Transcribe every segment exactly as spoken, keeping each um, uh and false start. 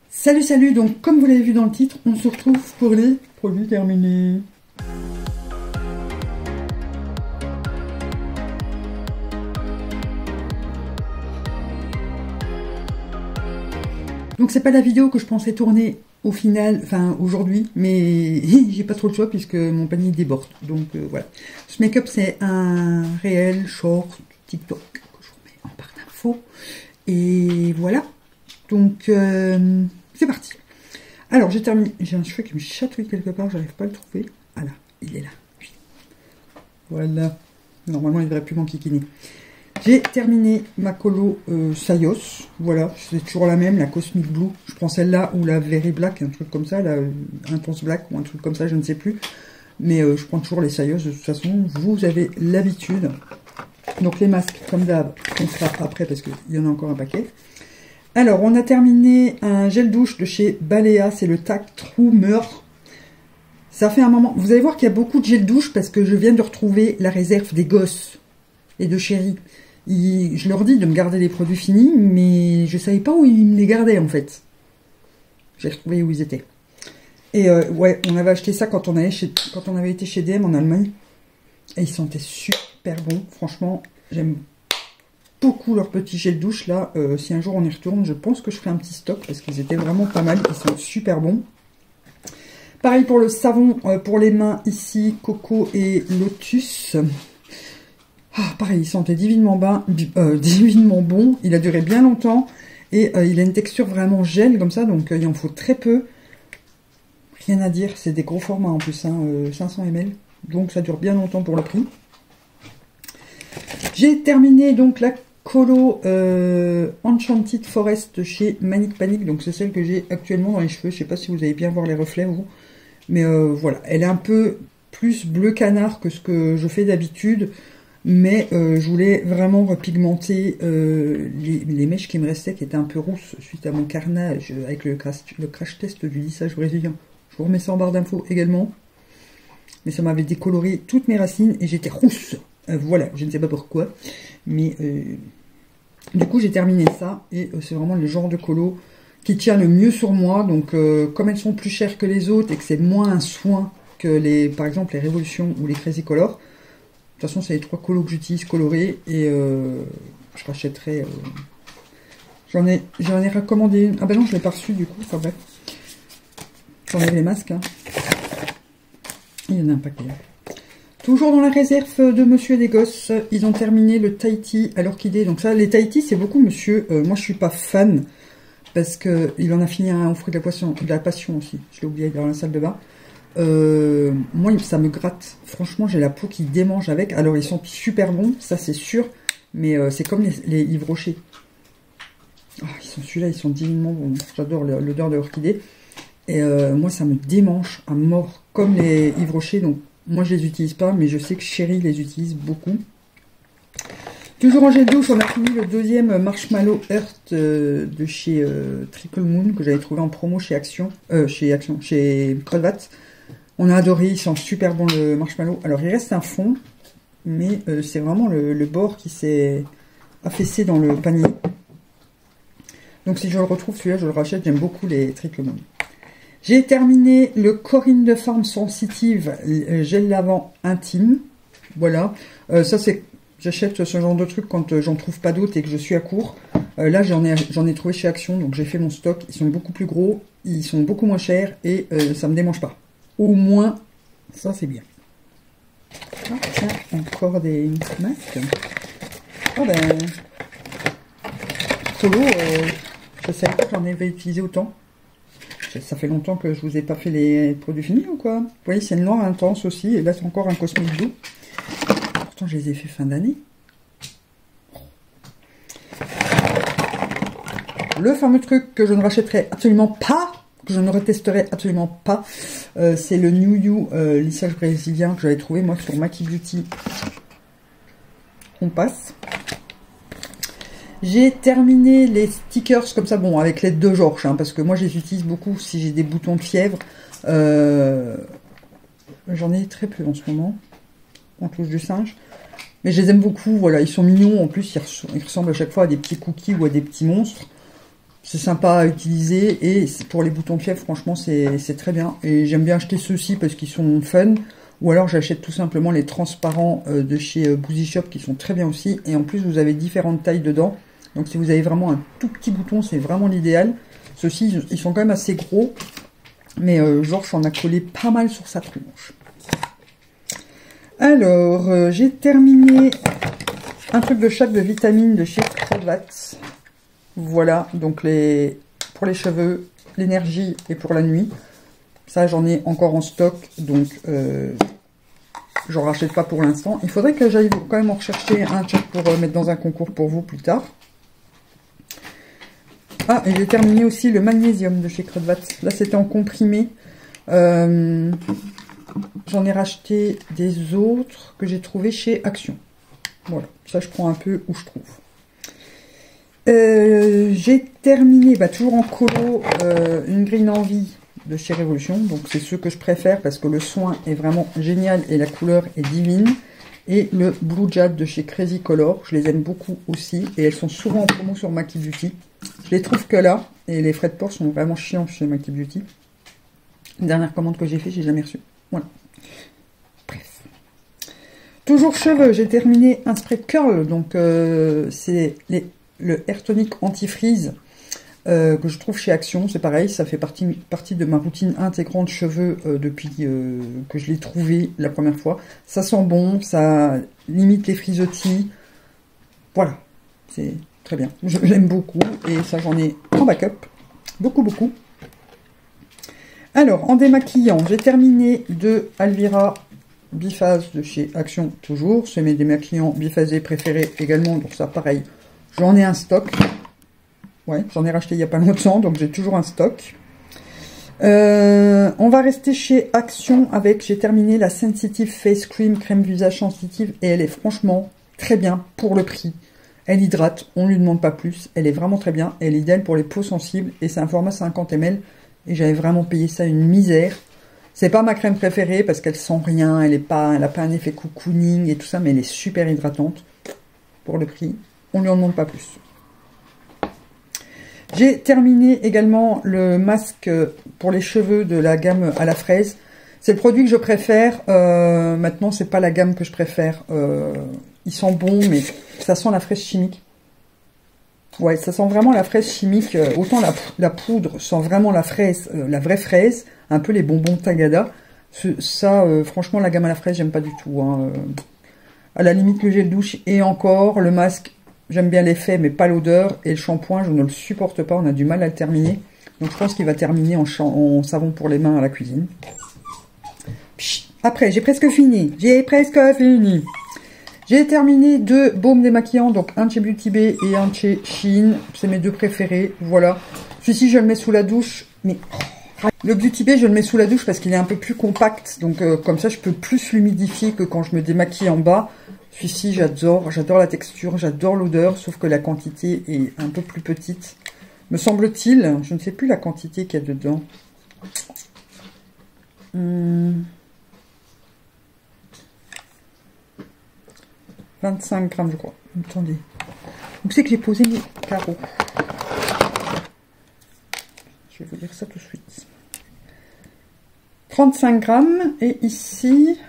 Salut, salut, donc comme vous l'avez vu dans le titre, on se retrouve pour les produits terminés. Donc c'est pas la vidéo que je pensais tourner au final, enfin aujourd'hui, mais j'ai pas trop le choix puisque mon panier déborde. Donc euh, voilà. Ce make-up c'est un réel short TikTok que je vous mets en barre d'infos. Et voilà. Donc euh, c'est parti. Alors j'ai terminé. J'ai un cheveu qui me chatouille quelque part, j'arrive pas à le trouver. Ah là, il est là. Oui. Voilà. Normalement il devrait plus m'enquiquiner. J'ai terminé ma colo euh, Sayos, voilà, c'est toujours la même, la Cosmic Blue. Je prends celle-là ou la Very Black, un truc comme ça, la euh, Intense Black ou un truc comme ça, je ne sais plus. Mais euh, je prends toujours les Sayos, de toute façon, vous avez l'habitude. Donc les masques, comme d'hab, on fera après parce qu'il y en a encore un paquet. Alors, on a terminé un gel douche de chez Balea, c'est le Tac True Meur. Ça fait un moment, vous allez voir qu'il y a beaucoup de gel douche parce que je viens de retrouver la réserve des gosses et de chéri. Ils, je leur dis de me garder les produits finis, mais je savais pas où ils me les gardaient en fait. J'ai retrouvé où ils étaient. Et euh, ouais, on avait acheté ça quand on, avait chez, quand on avait été chez D M en Allemagne. Et ils sentaient super bons. Franchement, j'aime beaucoup leurs petits gels douche là. Euh, si un jour on y retourne, je pense que je ferai un petit stock parce qu'ils étaient vraiment pas mal. Ils sont super bons. Pareil pour le savon euh, pour les mains ici, Coco et Lotus. Ah, pareil, il sentait divinement, bas, euh, divinement bon, il a duré bien longtemps, et euh, il a une texture vraiment gel comme ça, donc euh, il en faut très peu. Rien à dire, c'est des gros formats en plus, hein, euh, cinq cents millilitres, donc ça dure bien longtemps pour le prix. J'ai terminé donc la colo euh, Enchanted Forest chez Manic Panic, donc c'est celle que j'ai actuellement dans les cheveux, je sais pas si vous allez bien voir les reflets, vous, mais euh, voilà, elle est un peu plus bleu canard que ce que je fais d'habitude. Mais euh, je voulais vraiment repigmenter euh, les, les mèches qui me restaient, qui étaient un peu rousses suite à mon carnage avec le crash, le crash test du lissage brésilien. Je vous remets ça en barre d'infos également. Mais ça m'avait décoloré toutes mes racines et j'étais rousse. Euh, voilà, je ne sais pas pourquoi. Mais euh, du coup, j'ai terminé ça. Et euh, c'est vraiment le genre de colo qui tient le mieux sur moi. Donc, euh, comme elles sont plus chères que les autres et que c'est moins un soin que les, par exemple, les Révolutions ou les Crazy Color. De toute façon, c'est les trois colos que j'utilise colorés et euh, je rachèterai. Euh, j'en ai, j'en ai recommandé une. Ah ben non, je l'ai pas reçu du coup. Enfin bref. J'enlève les masques. Hein. Il y en a un paquet. Toujours dans la réserve de Monsieur et des Gosses, ils ont terminé le Tahiti à l'orchidée. Donc ça, les Tahiti, c'est beaucoup Monsieur. Euh, moi, je suis pas fan parce que il en a fini un au fruit de la, poisson, de la passion aussi. Je l'ai oublié dans la salle de bain. Euh, moi ça me gratte, franchement j'ai la peau qui démange avec, alors ils sont super bons, ça c'est sûr, mais euh, c'est comme les, les Yves Rocher. Oh, ils sont celui-là, ils sont divinement bons, j'adore l'odeur de l'orchidée, et euh, moi ça me démange à mort, comme les Yves Rocher, donc moi je les utilise pas, mais je sais que Chéri les utilise beaucoup. Toujours en gel douche, on a fini le deuxième Marshmallow Earth euh, de chez euh, Triple Moon, que j'avais trouvé en promo chez Action, euh, chez Action, chez Cravate. On a adoré, il sent super bon le marshmallow. Alors il reste un fond, mais euh, c'est vraiment le, le bord qui s'est affaissé dans le panier. Donc si je le retrouve, celui-là je le rachète, j'aime beaucoup les Triple Moon. J'ai terminé le Corinne de Farm Sensitive gel lavant intime. Voilà, euh, ça c'est... J'achète ce genre de truc quand euh, j'en trouve pas d'autres et que je suis à court. Euh, là j'en ai, j'en ai trouvé chez Action, donc j'ai fait mon stock. Ils sont beaucoup plus gros, ils sont beaucoup moins chers et euh, ça me démange pas. Au moins, ça c'est bien. Ah, tiens, encore des masques. Oh ben, solo, euh, je savais pas que j'en avais utilisé autant. Ça fait longtemps que je vous ai pas fait les produits finis ou quoi. Vous voyez, c'est une noire intense aussi. Et là, c'est encore un Cosmic Blue. Pourtant, je les ai fait fin d'année. Le fameux truc que je ne rachèterai absolument pas, que je ne retesterai absolument pas, euh, c'est le New You euh, lissage brésilien que j'avais trouvé moi sur Maki Beauty. On passe. J'ai terminé les stickers comme ça, bon, avec l'aide de Georges, hein, parce que moi je les utilise beaucoup si j'ai des boutons de fièvre. Euh, J'en ai très peu en ce moment, en touche du singe. Mais je les aime beaucoup, voilà, ils sont mignons, en plus ils, res ils ressemblent à chaque fois à des petits cookies ou à des petits monstres. c'est sympa à utiliser et pour les boutons de fièvre, franchement, c'est très bien. Et j'aime bien acheter ceux-ci parce qu'ils sont fun. Ou alors j'achète tout simplement les transparents euh, de chez euh, Boozy Shop qui sont très bien aussi. Et en plus, vous avez différentes tailles dedans. Donc si vous avez vraiment un tout petit bouton, c'est vraiment l'idéal. Ceux-ci, ils sont quand même assez gros. Mais euh, Georges en a collé pas mal sur sa tronche. Alors, euh, j'ai terminé un truc de chaque de vitamines de chez Crovat. Voilà, donc les pour les cheveux, l'énergie et pour la nuit. Ça, j'en ai encore en stock, donc euh, j'en rachète pas pour l'instant. Il faudrait que j'aille quand même en rechercher un check pour euh, mettre dans un concours pour vous plus tard. Ah, et j'ai terminé aussi le magnésium de chez Crovat. Là, c'était en comprimé. Euh, j'en ai racheté des autres que j'ai trouvé chez Action. Voilà, ça je prends un peu où je trouve. Euh, j'ai terminé, bah, toujours en colo, euh, une Green Envie de chez Révolution. Donc c'est ceux que je préfère parce que le soin est vraiment génial et la couleur est divine. Et le Blue Jade de chez Crazy Color, je les aime beaucoup aussi. Et elles sont souvent en promo sur Maki Beauty. Je les trouve que là. Et les frais de port sont vraiment chiants chez Maki Beauty. La dernière commande que j'ai fait, j'ai jamais reçu. Voilà. Bref. Toujours cheveux, j'ai terminé un spray curl. Donc euh, c'est les le Air Tonic Anti-Freeze euh, que je trouve chez Action. C'est pareil, ça fait partie, partie de ma routine intégrante cheveux euh, depuis euh, que je l'ai trouvé la première fois. Ça sent bon, ça limite les frisottis. Voilà, c'est très bien. Je l'aime beaucoup et ça j'en ai en backup. Beaucoup, beaucoup. Alors, en démaquillant, j'ai terminé de Alvira Biphase de chez Action toujours. C'est mes démaquillants biphasés préférés également, donc ça pareil. J'en ai un stock. Ouais, j'en ai racheté il n'y a pas longtemps, donc j'ai toujours un stock. Euh, on va rester chez Action avec, j'ai terminé la Sensitive Face Cream, crème visage sensitive, et elle est franchement très bien pour le prix. Elle hydrate, on ne lui demande pas plus. Elle est vraiment très bien, elle est idéale pour les peaux sensibles, et c'est un format cinquante millilitres, et j'avais vraiment payé ça une misère. C'est pas ma crème préférée, parce qu'elle sent rien, elle n'a pas, pas un effet cocooning et tout ça, mais elle est super hydratante pour le prix. On ne lui en demande pas plus. J'ai terminé également le masque pour les cheveux de la gamme à la fraise. C'est le produit que je préfère. Euh, maintenant, c'est pas la gamme que je préfère. Euh, il sent bon, mais ça sent la fraise chimique. Ouais, ça sent vraiment la fraise chimique. Autant la, la poudre sent vraiment la fraise, euh, la vraie fraise, un peu les bonbons Tagada. Ça, euh, franchement, la gamme à la fraise, j'aime pas du tout. Hein. À la limite, le gel douche et encore le masque. J'aime bien l'effet, mais pas l'odeur. Et le shampoing, je ne le supporte pas. On a du mal à le terminer. Donc, je pense qu'il va terminer en, en savon pour les mains à la cuisine. Pchit. Après, j'ai presque fini. J'ai presque fini. J'ai terminé deux baumes démaquillants. Donc, un de chez Beauty Bay et un de chez Shein. C'est mes deux préférés. Voilà. Celui-ci, je le mets sous la douche. Mais le Beauty Bay, je le mets sous la douche parce qu'il est un peu plus compact. Donc, euh, comme ça, je peux plus l'humidifier que quand je me démaquille en bas. Celui-ci, j'adore, j'adore la texture, j'adore l'odeur, sauf que la quantité est un peu plus petite. Me semble-t-il, je ne sais plus la quantité qu'il y a dedans. Hum, vingt-cinq grammes, je crois. Attendez. Où c'est que j'ai posé mes carreaux? Je vais vous dire ça tout de suite. trente-cinq grammes, et ici...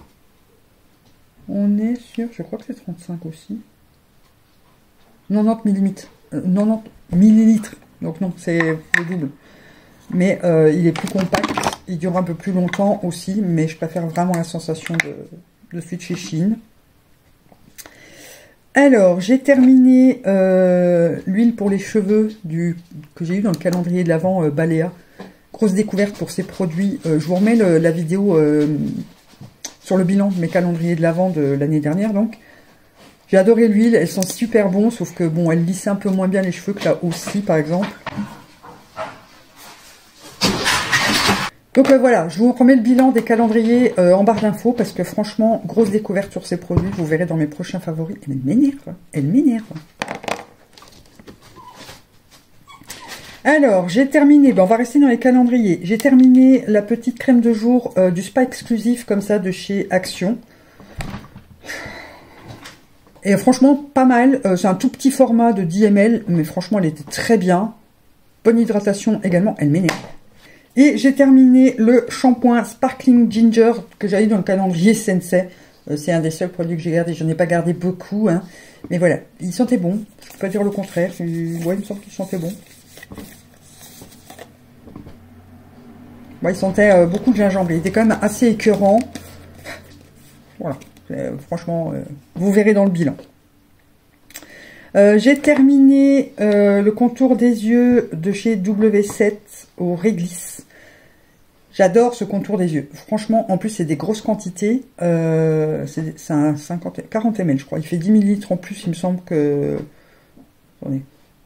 On est sur, je crois que c'est trente-cinq aussi. quatre-vingt-dix millimètres. Euh, quatre-vingt-dix millilitres. Donc non, c'est le double. Mais euh, il est plus compact. Il dure un peu plus longtemps aussi. Mais je préfère vraiment la sensation de, de celui de chez Shein. Alors, j'ai terminé euh, l'huile pour les cheveux du que j'ai eu dans le calendrier de l'Avent euh, Balea. Grosse découverte pour ces produits. Euh, je vous remets le, la vidéo... Euh, sur le bilan de mes calendriers de l'Avent de l'année dernière, donc. J'ai adoré l'huile, elle sent super bon, sauf que, bon, elle lisse un peu moins bien les cheveux que la Aussi, par exemple. Donc euh, voilà, je vous remets le bilan des calendriers euh, en barre d'infos, parce que franchement, grosse découverte sur ces produits, vous verrez dans mes prochains favoris. Elle m'énerve, elle m'énerve. Alors, j'ai terminé, ben on va rester dans les calendriers. J'ai terminé la petite crème de jour euh, du spa exclusif comme ça de chez Action. Et franchement, pas mal. Euh, c'est un tout petit format de dix millilitres, mais franchement, elle était très bien. bonne hydratation également, elle m'énerve. Et j'ai terminé le shampoing Sparkling Ginger que j'avais dans le calendrier Sensei. Euh, c'est un des seuls produits que j'ai gardé. Je n'en ai pas gardé beaucoup, hein. Mais voilà, il sentait bon. Je ne peux pas dire le contraire. Ouais, il me semble qu'il sentait bon. Ouais, il sentait euh, beaucoup de gingembre. Il était quand même assez écœurant. Voilà. Euh, franchement, euh, vous verrez dans le bilan. Euh, j'ai terminé euh, le contour des yeux de chez W sept au réglisse. J'adore ce contour des yeux. Franchement, en plus, c'est des grosses quantités. Euh, c'est un cinquante, quarante millilitres, je crois. Il fait dix millilitres en plus, il me semble que... Attendez.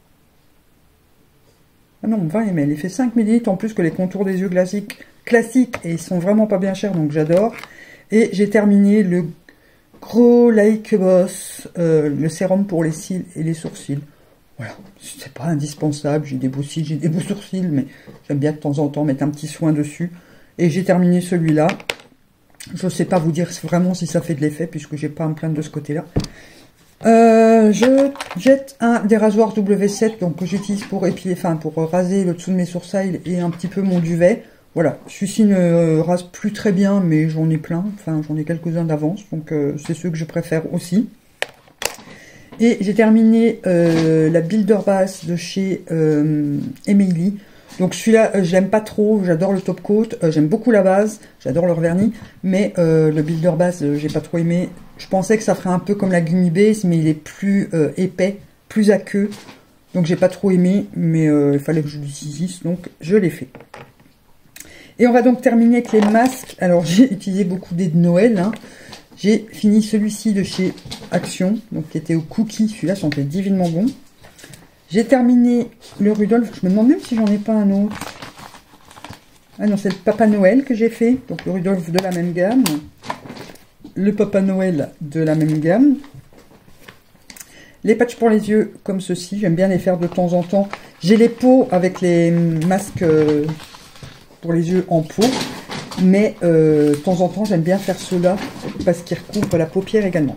Ah non, vingt millilitres. Il fait cinq millilitres en plus que les contours des yeux classiques. classiques et ils sont vraiment pas bien chers, donc j'adore. Et j'ai terminé le gros Like a Boss, euh, le sérum pour les cils et les sourcils. Voilà, c'est pas indispensable, j'ai des beaux cils, j'ai des beaux sourcils, mais j'aime bien de temps en temps mettre un petit soin dessus. Et j'ai terminé celui-là. Je ne sais pas vous dire vraiment si ça fait de l'effet, puisque j'ai pas à me plaindre de ce côté-là. Euh, je jette un des rasoirs W sept, donc que j'utilise pour épiler, enfin pour raser le dessous de mes sourcils et un petit peu mon duvet. Voilà, celui-ci ne euh, rase plus très bien, mais j'en ai plein, enfin j'en ai quelques-uns d'avance, donc euh, c'est ceux que je préfère aussi. Et j'ai terminé euh, la Builder Base de chez euh, Emily. Donc celui-là, euh, je l'aime pas trop, j'adore le top coat, euh, j'aime beaucoup la base, j'adore leur vernis, mais euh, le Builder Base, euh, j'ai pas trop aimé. Je pensais que ça ferait un peu comme la Gummy Base, mais il est plus euh, épais, plus aqueux, donc j'ai pas trop aimé, mais euh, il fallait que je l'utilise, donc je l'ai fait. Et on va donc terminer avec les masques. Alors j'ai utilisé beaucoup des de Noël, hein. J'ai fini celui-ci de chez Action, donc qui était au cookie. Celui-là sentait divinement bon. J'ai terminé le Rudolph. Je me demande même si j'en ai pas un autre. Ah non, c'est le Papa Noël que j'ai fait. Donc le Rudolph de la même gamme. Le Papa Noël de la même gamme. Les patchs pour les yeux comme ceci. J'aime bien les faire de temps en temps. J'ai les pots avec les masques pour les yeux en pot. Mais euh, de temps en temps, j'aime bien faire ceux-là parce qu'ils recouvrent la paupière également.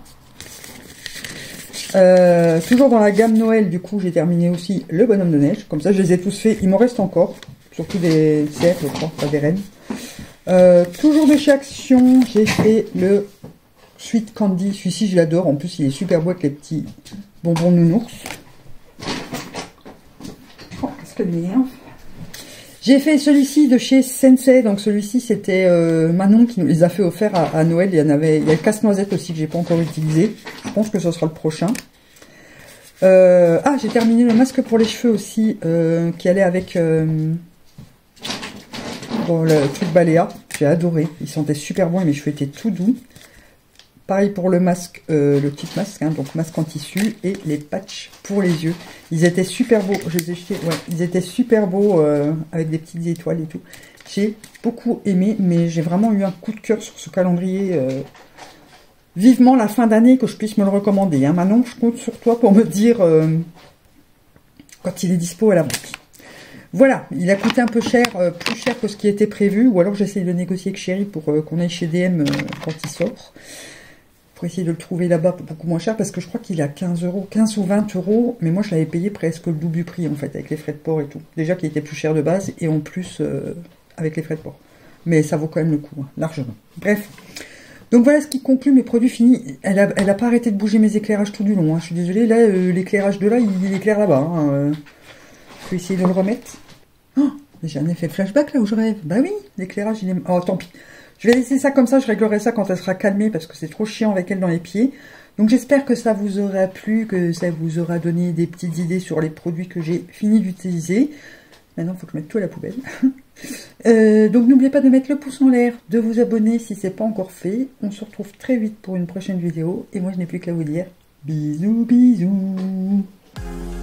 Euh, toujours dans la gamme Noël, du coup, j'ai terminé aussi le bonhomme de neige. Comme ça, je les ai tous faits. Il m'en reste encore. Surtout des cerfs, je crois, pas des rennes. Euh, toujours de chez Action, j'ai fait le Sweet Candy. Celui-ci, je l'adore. En plus, il est super beau avec les petits bonbons nounours. Oh, qu'est-ce que m'énerve. J'ai fait celui-ci de chez Sensei, donc celui-ci c'était euh, Manon qui nous les a fait offert à, à Noël. Il y en avait, il y a le casse-noisette aussi que j'ai pas encore utilisé. Je pense que ce sera le prochain. Euh, ah, j'ai terminé le masque pour les cheveux aussi, euh, qui allait avec euh, bon, le truc Balea. J'ai adoré, il sentait super bon et mes cheveux étaient tout doux. Pareil pour le masque, euh, le petit masque, hein, donc masque en tissu et les patchs pour les yeux. Ils étaient super beaux, je les ai jetés, ouais, ils étaient super beaux euh, avec des petites étoiles et tout. J'ai beaucoup aimé, mais j'ai vraiment eu un coup de cœur sur ce calendrier. Euh, vivement la fin d'année que je puisse me le recommander. Hein. Manon, je compte sur toi pour me dire euh, quand il est dispo à la vente. Voilà, il a coûté un peu cher, euh, plus cher que ce qui était prévu, ou alors j'essaye de négocier avec Chéri pour euh, qu'on aille chez D M euh, quand il sort. Pour essayer de le trouver là-bas beaucoup moins cher, parce que je crois qu'il est à quinze euros, quinze ou vingt euros, mais moi je l'avais payé presque le double du prix en fait, avec les frais de port et tout. Déjà qu'il était plus cher de base, et en plus euh, avec les frais de port. Mais ça vaut quand même le coup, hein, largement. Bref. Donc voilà ce qui conclut mes produits finis. Elle a, elle a pas arrêté de bouger mes éclairages tout du long, hein. Je suis désolée, là, euh, l'éclairage de là, il, il éclaire là-bas. Hein. Euh, je vais essayer de le remettre. Oh, j'ai un effet flashback là où je rêve. Bah oui, l'éclairage il est... Oh, tant pis. Je vais laisser ça comme ça, je réglerai ça quand elle sera calmée parce que c'est trop chiant avec elle dans les pieds. Donc j'espère que ça vous aura plu, que ça vous aura donné des petites idées sur les produits que j'ai fini d'utiliser. Maintenant, il faut que je mette tout à la poubelle. euh, donc n'oubliez pas de mettre le pouce en l'air, de vous abonner si ce n'est pas encore fait. On se retrouve très vite pour une prochaine vidéo. Et moi, je n'ai plus qu'à vous dire bisous, bisous.